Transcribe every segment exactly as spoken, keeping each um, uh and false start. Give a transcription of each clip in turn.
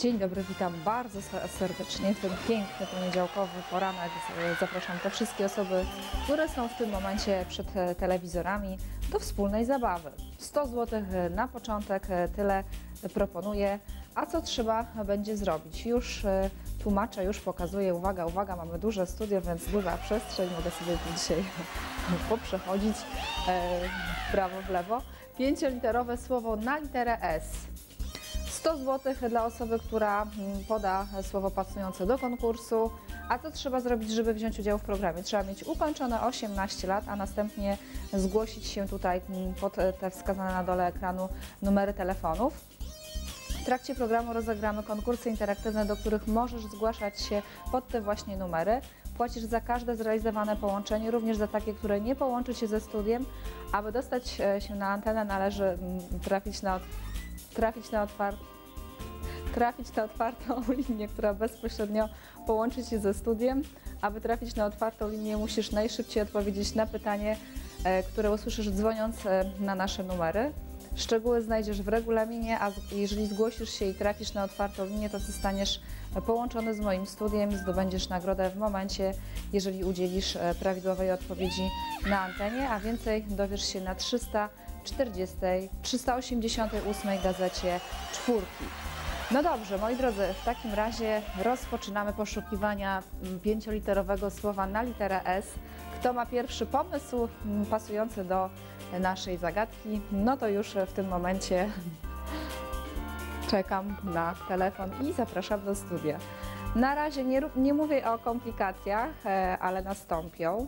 Dzień dobry, witam bardzo serdecznie w ten piękny poniedziałkowy poranek. Zapraszam te wszystkie osoby, które są w tym momencie przed telewizorami do wspólnej zabawy. sto złotych na początek, tyle proponuję. A co trzeba będzie zrobić? Już tłumaczę, już pokazuję. Uwaga, uwaga, mamy duże studio, więc duża przestrzeń. Mogę sobie tu dzisiaj poprzechodzić w prawo, w lewo. Pięcioliterowe słowo na literę S. sto złotych dla osoby, która poda słowo pasujące do konkursu. A co trzeba zrobić, żeby wziąć udział w programie? Trzeba mieć ukończone osiemnaście lat, a następnie zgłosić się tutaj pod te wskazane na dole ekranu numery telefonów. W trakcie programu rozegramy konkursy interaktywne, do których możesz zgłaszać się pod te właśnie numery. Płacisz za każde zrealizowane połączenie, również za takie, które nie połączy się ze studiem. Aby dostać się na antenę, należy trafić na, trafić na otwartą trafić na otwartą linię, która bezpośrednio połączy się ze studiem. Aby trafić na otwartą linię, musisz najszybciej odpowiedzieć na pytanie, które usłyszysz dzwoniąc na nasze numery. Szczegóły znajdziesz w regulaminie, a jeżeli zgłosisz się i trafisz na otwartą linię, to zostaniesz połączony z moim studiem, zdobędziesz nagrodę w momencie, jeżeli udzielisz prawidłowej odpowiedzi na antenie, a więcej dowiesz się na trzysta czterdziestej, trzysta osiemdziesiątej ósmej gazecie czwórki. No dobrze, moi drodzy, w takim razie rozpoczynamy poszukiwania pięcioliterowego słowa na literę S. Kto ma pierwszy pomysł pasujący do naszej zagadki, no to już w tym momencie czekam na telefon i zapraszam do studia. Na razie nie, nie mówię o komplikacjach, ale nastąpią.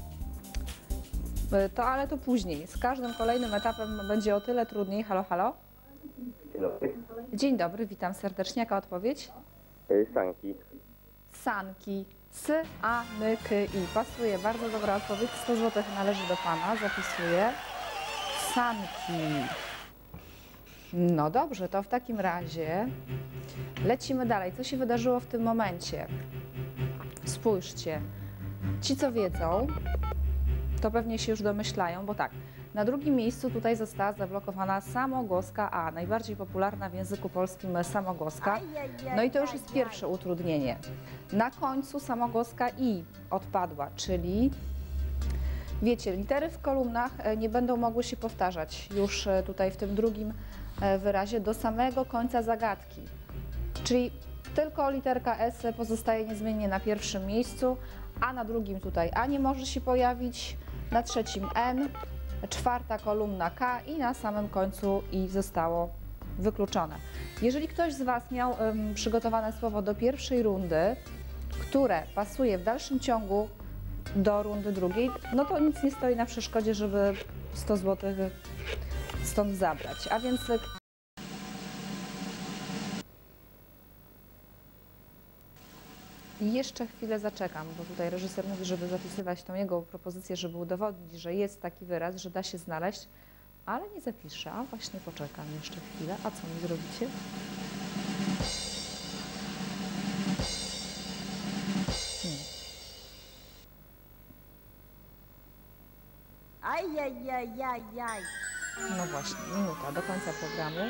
To, ale to później. Z każdym kolejnym etapem będzie o tyle trudniej. Halo, halo? Dzień dobry. Dzień dobry, witam serdecznie. Jaka odpowiedź? Sanki. Sanki. S, A, N, K, I. Pasuje, bardzo dobra odpowiedź. sto złotych należy do Pana, zapisuję. Sanki. No dobrze, to w takim razie lecimy dalej. Co się wydarzyło w tym momencie? Spójrzcie. Ci, co wiedzą, to pewnie się już domyślają, bo tak, na drugim miejscu tutaj została zablokowana samogłoska A, najbardziej popularna w języku polskim samogłoska. No i to już jest pierwsze utrudnienie. Na końcu samogłoska I odpadła, czyli wiecie, litery w kolumnach nie będą mogły się powtarzać już tutaj w tym drugim wyrazie do samego końca zagadki. Czyli tylko literka S pozostaje niezmiennie na pierwszym miejscu, a na drugim tutaj A nie może się pojawić, na trzecim N, czwarta kolumna K i na samym końcu I zostało wykluczone. Jeżeli ktoś z Was miał um, przygotowane słowo do pierwszej rundy, które pasuje w dalszym ciągu do rundy drugiej, no to nic nie stoi na przeszkodzie, żeby sto złotych stąd zabrać. A więc jeszcze chwilę zaczekam, bo tutaj reżyser mówi, żeby zapisywać tą jego propozycję, żeby udowodnić, że jest taki wyraz, że da się znaleźć, ale nie zapiszę, a właśnie poczekam jeszcze chwilę. A co mi zrobicie? Hmm. Ajajajajaj. No właśnie, minuta do końca programu.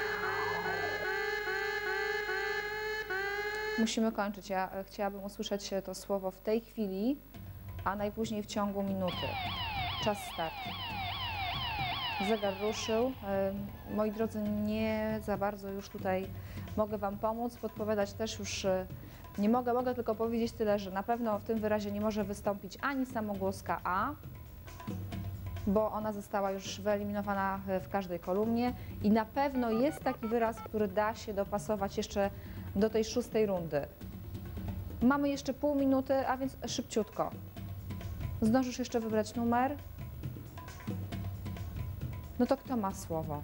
Musimy kończyć. Ja chciałabym usłyszeć to słowo w tej chwili, a najpóźniej w ciągu minuty. Czas start. Zegar ruszył. Moi drodzy, nie za bardzo już tutaj mogę Wam pomóc, podpowiadać też już nie mogę. Mogę tylko powiedzieć tyle, że na pewno w tym wyrazie nie może wystąpić ani samogłoska A, bo ona została już wyeliminowana w każdej kolumnie i na pewno jest taki wyraz, który da się dopasować jeszcze do tej szóstej rundy. Mamy jeszcze pół minuty, a więc szybciutko. Zdążysz jeszcze wybrać numer? No to kto ma słowo?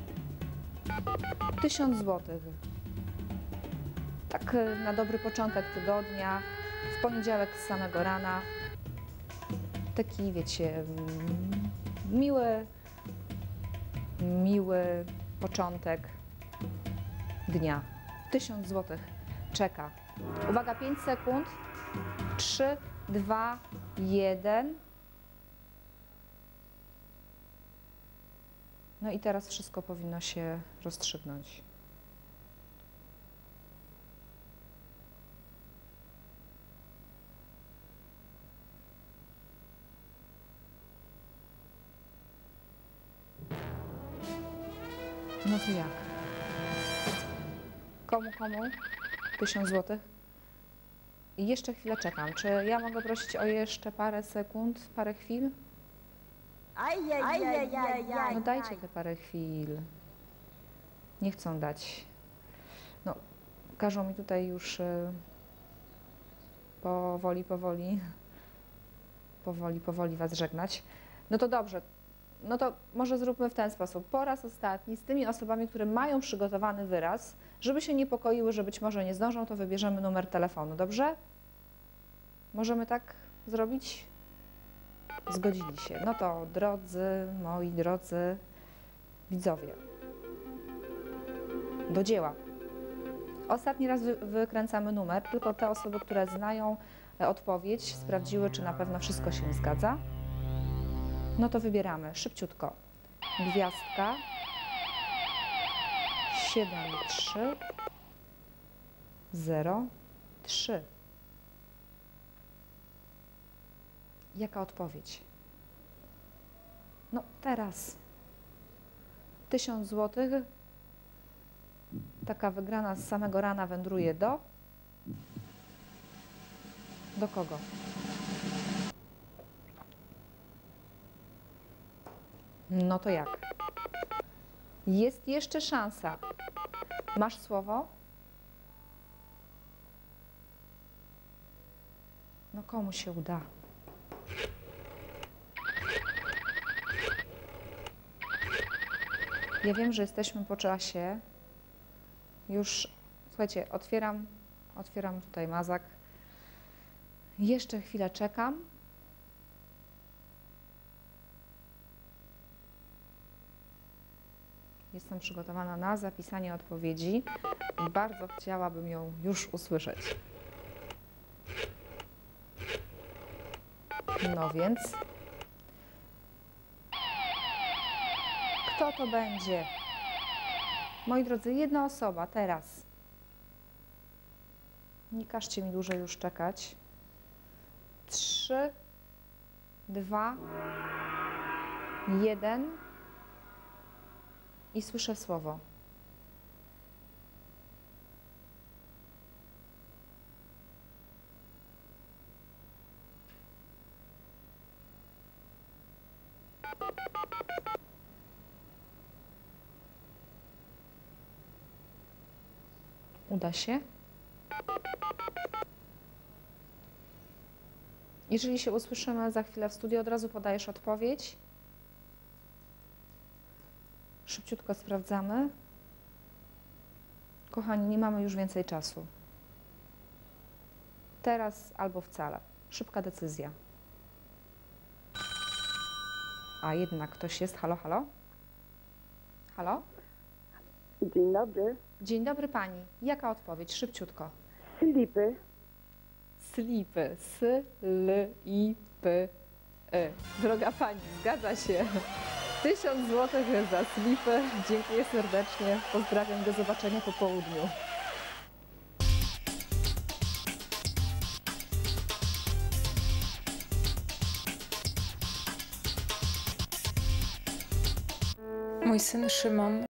Tysiąc złotych. Tak na dobry początek tygodnia, w poniedziałek z samego rana. Taki, wiecie, miły, miły początek dnia. Tysiąc złotych czeka. Uwaga, pięć sekund. trzy, dwa, jeden. No i teraz wszystko powinno się rozstrzygnąć. No to jak? Komu, komu? Tysiąc złotych? I jeszcze chwilę czekam. Czy ja mogę prosić o jeszcze parę sekund, parę chwil? Aj, aj, aj, aj, aj, aj. No dajcie te parę chwil. Nie chcą dać. No, każą mi tutaj już y, powoli, powoli, powoli, powoli was żegnać. No to dobrze. No to może zróbmy w ten sposób. Po raz ostatni z tymi osobami, które mają przygotowany wyraz, żeby się niepokoiły, że być może nie zdążą, to wybierzemy numer telefonu. Dobrze? Możemy tak zrobić? Zgodzili się. No to drodzy, moi drodzy widzowie, do dzieła. Ostatni raz wy wykręcamy numer, tylko te osoby, które znają odpowiedź, sprawdziły, czy na pewno wszystko się zgadza. No to wybieramy szybciutko. Gwiazdka siedem trzy zero trzy. Jaka odpowiedź? No teraz. Tysiąc złotych. Taka wygrana z samego rana wędruje do... Do kogo? No to jak? Jest jeszcze szansa. Masz słowo? No komu się uda? Ja wiem, że jesteśmy po czasie. Już, słuchajcie, otwieram, otwieram tutaj mazak. Jeszcze chwilę czekam. Jestem przygotowana na zapisanie odpowiedzi i bardzo chciałabym ją już usłyszeć. No więc, kto to będzie? Moi drodzy, jedna osoba teraz. Nie każcie mi dłużej już czekać. Trzy, dwa, jeden i słyszę słowo. Uda się? Jeżeli się usłyszymy za chwilę w studiu, od razu podajesz odpowiedź. Szybciutko sprawdzamy. Kochani, nie mamy już więcej czasu. Teraz albo wcale. Szybka decyzja. A jednak ktoś jest. Halo, halo? Halo? Dzień dobry. Dzień dobry pani. Jaka odpowiedź? Szybciutko. Slipy. Slipy. S-L-I-P-Y. Droga pani, zgadza się. Tysiąc złotych za slipy. Dziękuję serdecznie. Pozdrawiam. Do zobaczenia po południu. Mój syn Szymon